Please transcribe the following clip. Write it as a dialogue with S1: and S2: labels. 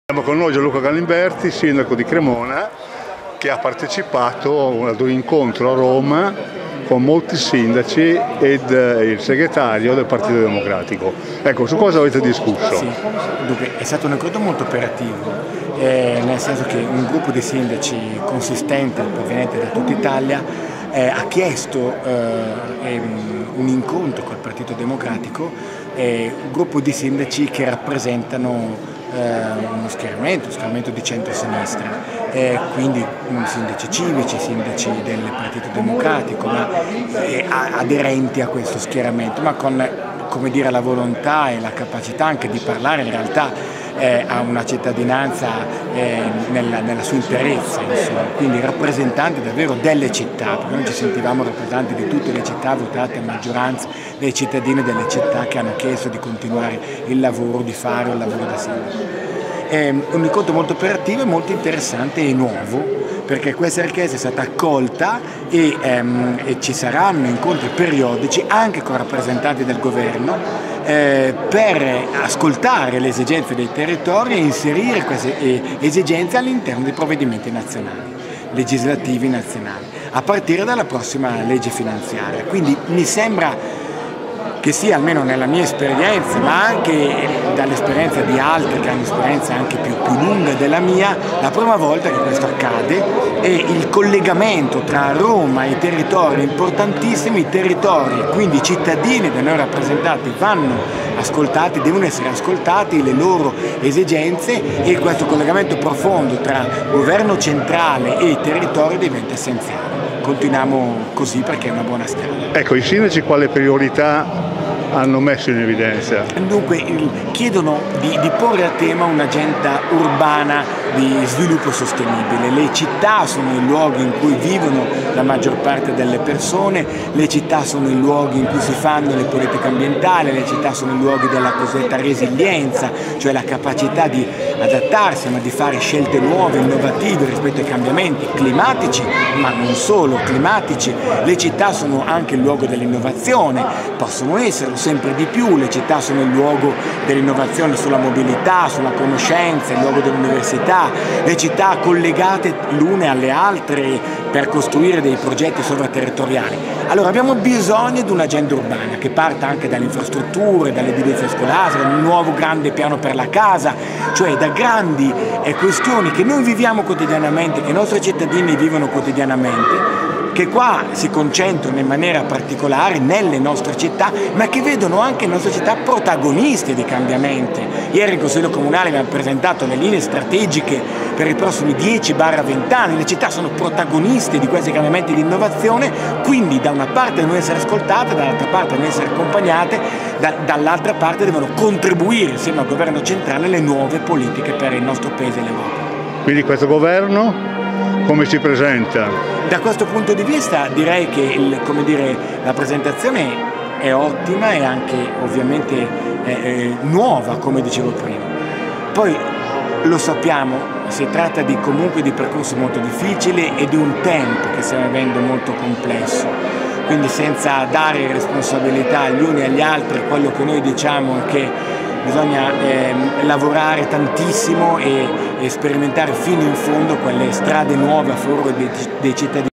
S1: Abbiamo con noi Gianluca Galimberti, sindaco di Cremona, che ha partecipato ad un incontro a Roma con molti sindaci ed il segretario del Partito Democratico. Ecco, su cosa avete discusso?
S2: Sì, dunque è stato un incontro molto operativo, nel senso che un gruppo di sindaci consistente, proveniente da tutta Italia, ha chiesto un incontro col Partito Democratico, un gruppo di sindaci che rappresentano uno schieramento di centro-sinistra, quindi sindaci civici, sindaci del Partito Democratico, ma aderenti a questo schieramento, ma con, come dire, la volontà e la capacità anche di parlare in realtà a una cittadinanza nella sua interezza, insomma. Quindi rappresentanti davvero delle città, perché noi ci sentivamo rappresentanti di tutte le città votate a maggioranza dei cittadini delle città che hanno chiesto di continuare il lavoro, di fare il lavoro da sindaco. È un incontro molto operativo e molto interessante e nuovo, perché questa richiesta è stata accolta e ci saranno incontri periodici anche con rappresentanti del governo per ascoltare le esigenze dei territori e inserire queste esigenze all'interno dei provvedimenti nazionali, legislativi nazionali, a partire dalla prossima legge finanziaria. Quindi mi sembra che sia, almeno nella mia esperienza, ma anche dall'esperienza di altri che hanno esperienza anche più lunga della mia, la prima volta che questo accade, e il collegamento tra Roma e i territori, importantissimi territori, quindi i cittadini da noi rappresentati vanno ascoltati, devono essere ascoltati, le loro esigenze, e questo collegamento profondo tra governo centrale e territorio diventa essenziale. Continuiamo così perché è una buona strada.
S1: Ecco, i sindaci quale priorità hanno messo in evidenza?
S2: Dunque chiedono di porre a tema un'agenda urbana di sviluppo sostenibile. Le città sono i luoghi in cui vivono la maggior parte delle persone, le città sono i luoghi in cui si fanno le politiche ambientali, le città sono i luoghi della cosiddetta resilienza, cioè la capacità di adattarsi, ma di fare scelte nuove, innovative rispetto ai cambiamenti climatici, ma non solo climatici. Le città sono anche il luogo dell'innovazione, possono esserlo sempre di più, le città sono il luogo dell'innovazione sulla mobilità, sulla conoscenza, il luogo dell'università, le città collegate l'une alle altre per costruire dei progetti sovraterritoriali. Allora abbiamo bisogno di un'agenda urbana che parta anche dalle infrastrutture, dall'edilizia scolastica, da un nuovo grande piano per la casa, cioè da grandi questioni che noi viviamo quotidianamente, che i nostri cittadini vivono quotidianamente, che qua si concentrano in maniera particolare nelle nostre città, ma che vedono anche le nostre città protagoniste di cambiamenti. Ieri in Consiglio Comunale abbiamo presentato le linee strategiche per i prossimi 10-20 anni, le città sono protagoniste di questi cambiamenti di innovazione, quindi da una parte devono essere ascoltate, dall'altra parte devono essere accompagnate, dall'altra parte devono contribuire insieme al governo centrale alle nuove politiche per il nostro paese e l'Europa.
S1: Quindi questo governo come si presenta?
S2: Da questo punto di vista direi che la presentazione è ottima e anche ovviamente nuova, come dicevo prima. Poi lo sappiamo, si tratta comunque di percorsi molto difficili e di un tempo che stiamo vivendo molto complesso. Quindi senza dare responsabilità agli uni e agli altri, quello che noi diciamo è che bisogna lavorare tantissimo e sperimentare fino in fondo quelle strade nuove a favore dei cittadini.